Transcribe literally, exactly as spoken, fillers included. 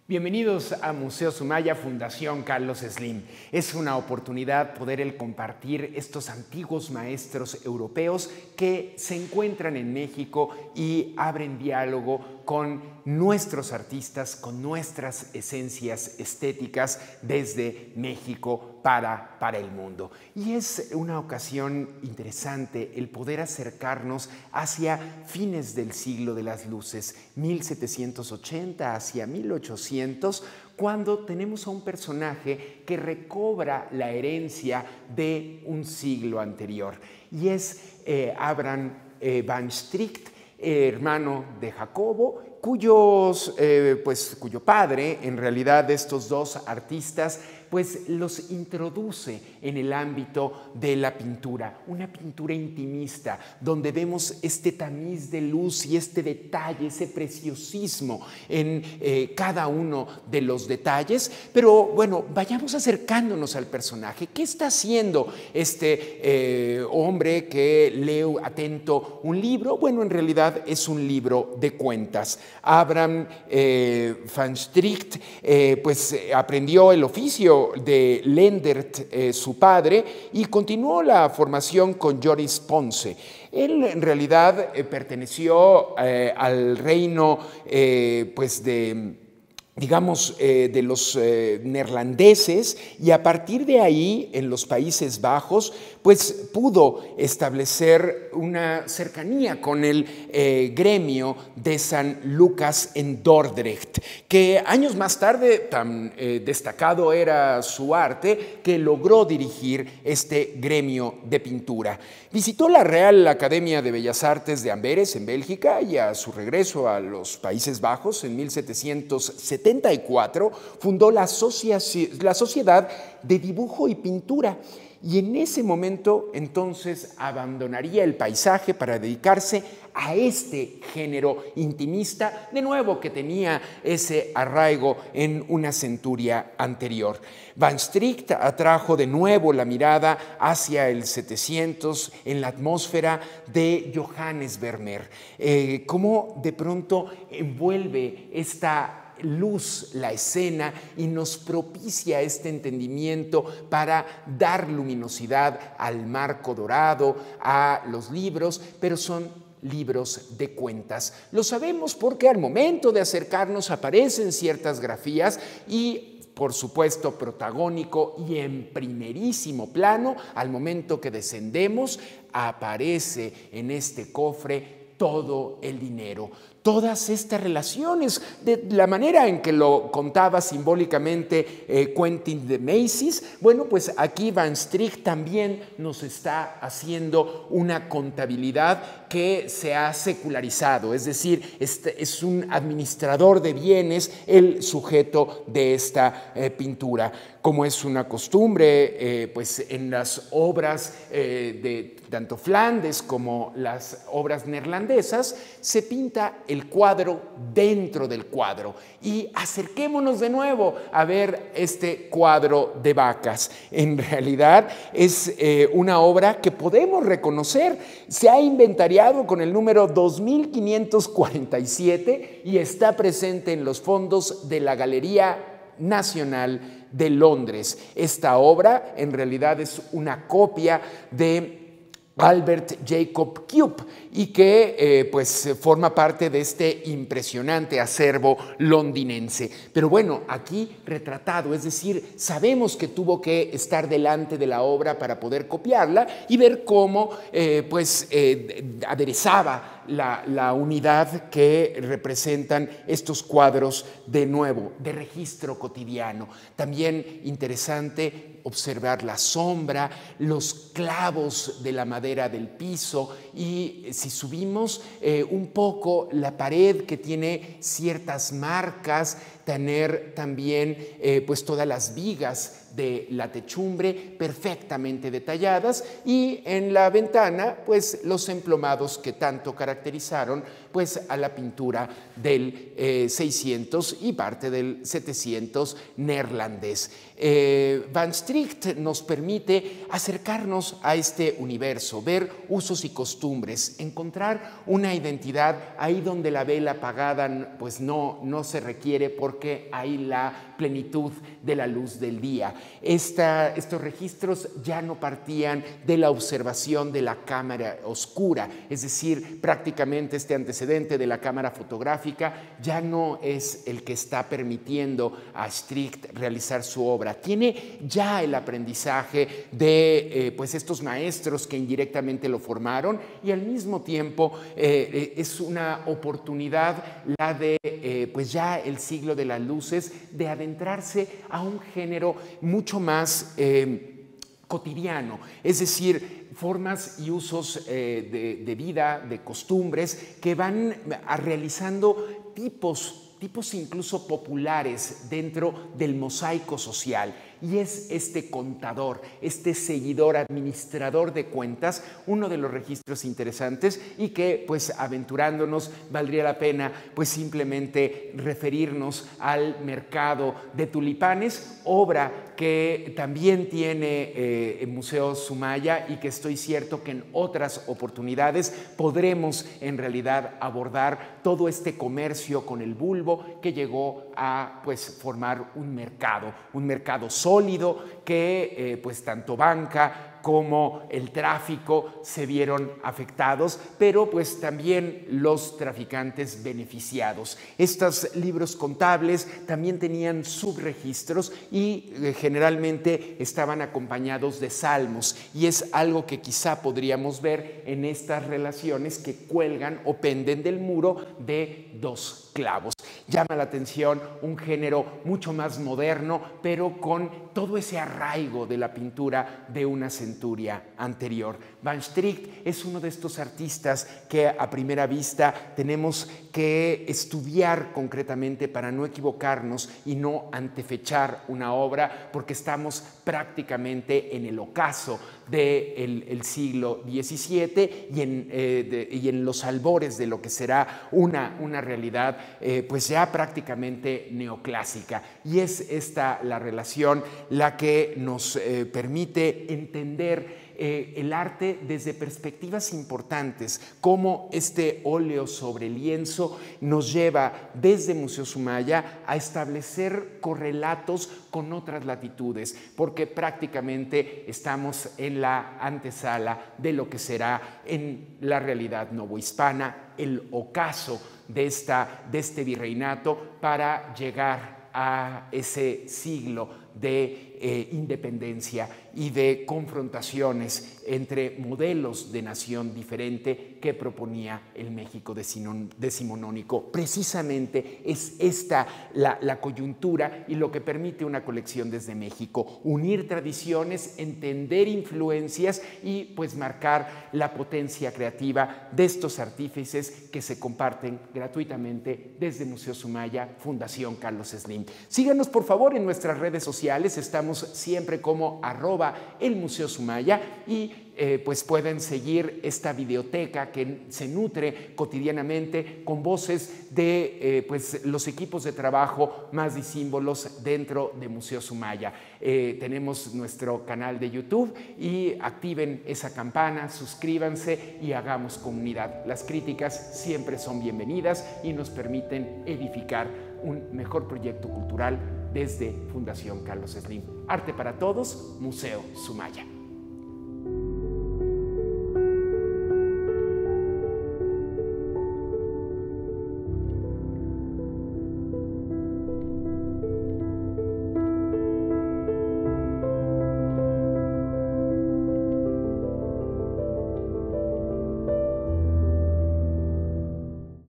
Bienvenidos a Museo Sumaya, Fundación Carlos Slim. Es una oportunidad poder el compartir estos antiguos maestros europeos que se encuentran en México y abren diálogo con nuestros artistas, con nuestras esencias estéticas desde México para, para el mundo. Y es una ocasión interesante el poder acercarnos hacia fines del siglo de las luces, mil setecientos ochenta hacia mil ochocientos, cuando tenemos a un personaje que recobra la herencia de un siglo anterior. Y es eh, Abraham eh, van Strict, hermano de Jacobo, cuyos, eh, pues, cuyo padre, en realidad, de estos dos artistas, pues los introduce en el ámbito de la pintura, una pintura intimista, donde vemos este tamiz de luz y este detalle, ese preciosismo en eh, cada uno de los detalles. Pero bueno, vayamos acercándonos al personaje. ¿Qué está haciendo este eh, hombre que lee atento un libro? Bueno, en realidad es un libro de cuentas. Abraham eh, van Strict eh, pues eh, aprendió el oficio de Lendert, eh, su padre, y continuó la formación con Joris Ponce. Él en realidad eh, perteneció eh, al reino eh, pues de... digamos, eh, de los eh, neerlandeses, y a partir de ahí, en los Países Bajos, pues pudo establecer una cercanía con el eh, gremio de San Lucas en Dordrecht, que años más tarde tan eh, destacado era su arte que logró dirigir este gremio de pintura. Visitó la Real Academia de Bellas Artes de Amberes, en Bélgica, y a su regreso a los Países Bajos en mil setecientos setenta y cuatro fundó la, la Sociedad de Dibujo y Pintura. Y en ese momento, entonces, abandonaría el paisaje para dedicarse a este género intimista, de nuevo que tenía ese arraigo en una centuria anterior. Van Strict atrajo de nuevo la mirada hacia el setecientos en la atmósfera de Johannes Vermeer. Eh, cómo de pronto envuelve esta luz la escena y nos propicia este entendimiento para dar luminosidad al marco dorado, a los libros, pero son libros de cuentas. Lo sabemos porque al momento de acercarnos aparecen ciertas grafías y, por supuesto, protagónico y en primerísimo plano, al momento que descendemos, aparece en este cofre todo el dinero. Todas estas relaciones, de la manera en que lo contaba simbólicamente eh, Quentin de Macy's, bueno, pues aquí Van Strict también nos está haciendo una contabilidad que se ha secularizado, es decir, este es un administrador de bienes el sujeto de esta eh, pintura. Como es una costumbre, eh, pues en las obras eh, de tanto Flandes como las obras neerlandesas, se pinta el cuadro dentro del cuadro. Y acerquémonos de nuevo a ver este cuadro de vacas. En realidad es eh, una obra que podemos reconocer. Se ha inventariado con el número dos mil quinientos cuarenta y siete y está presente en los fondos de la Galería Nacional de Londres. Esta obra en realidad es una copia de Albert Jacob Cuyp y que eh, pues forma parte de este impresionante acervo londinense. Pero bueno, aquí retratado, es decir, sabemos que tuvo que estar delante de la obra para poder copiarla y ver cómo eh, pues eh, aderezaba la, la unidad que representan estos cuadros de nuevo, de registro cotidiano. También interesante observar la sombra, los clavos de la madera del piso y si subimos eh, un poco la pared que tiene ciertas marcas, tener también eh, pues todas las vigas de la techumbre perfectamente detalladas y en la ventana pues los emplomados que tanto caracterizaron pues a la pintura del eh, seiscientos y parte del setecientos neerlandés. Eh, Van Strict nos permite acercarnos a este universo, ver usos y costumbres, encontrar una identidad ahí donde la vela apagada pues no, no se requiere porque hay la plenitud de la luz del día. Esta, estos registros ya no partían de la observación de la cámara oscura, es decir, prácticamente este antecedente de la cámara fotográfica ya no es el que está permitiendo a Strict realizar su obra. Tiene ya el aprendizaje de eh, pues estos maestros que indirectamente lo formaron y al mismo tiempo eh, es una oportunidad la de eh, pues ya el siglo de las luces de adentrarse a un género mucho más eh, cotidiano, es decir, formas y usos eh, de, de vida, de costumbres que van a realizando tipos tipos incluso populares dentro del mosaico social. Y es este contador, este seguidor, administrador de cuentas, uno de los registros interesantes y que, pues, aventurándonos, valdría la pena, pues, simplemente referirnos al mercado de tulipanes, obra que también tiene eh, el Museo Sumaya y que estoy cierto que en otras oportunidades podremos en realidad abordar todo este comercio con el bulbo que llegó a, pues, formar un mercado, un mercado sólido que eh, pues tanto banca como el tráfico se vieron afectados, pero pues también los traficantes beneficiados. Estos libros contables también tenían subregistros y eh, generalmente estaban acompañados de salmos, y es algo que quizá podríamos ver en estas relaciones que cuelgan o penden del muro de dos clavos. Llama la atención un género mucho más moderno, pero con todo ese arraigo de la pintura de una centuria anterior. Van Strict es uno de estos artistas que a primera vista tenemos que estudiar concretamente para no equivocarnos y no antefechar una obra, porque estamos prácticamente en el ocaso del el siglo diecisiete y en, eh, de, y en los albores de lo que será una, una realidad eh, pues ya prácticamente neoclásica. Y es esta la relación la que nos eh, permite entender Eh, el arte desde perspectivas importantes, como este óleo sobre lienzo nos lleva desde Museo Sumaya a establecer correlatos con otras latitudes, porque prácticamente estamos en la antesala de lo que será en la realidad novohispana el ocaso de, esta, de este virreinato para llegar a ese siglo de eh, independencia y de confrontaciones entre modelos de nación diferente que proponía el México decimonónico. Precisamente es esta la, la coyuntura y lo que permite una colección desde México: unir tradiciones, entender influencias y pues marcar la potencia creativa de estos artífices que se comparten gratuitamente desde Museo Sumaya, Fundación Carlos Slim. Síganos por favor en nuestras redes sociales, estamos siempre como arroba el Museo Sumaya y Eh, pues pueden seguir esta videoteca que se nutre cotidianamente con voces de eh, pues los equipos de trabajo más disímbolos dentro de Museo Sumaya. Eh, tenemos nuestro canal de YouTube y activen esa campana, suscríbanse y hagamos comunidad. Las críticas siempre son bienvenidas y nos permiten edificar un mejor proyecto cultural desde Fundación Carlos Slim. Arte para todos, Museo Sumaya.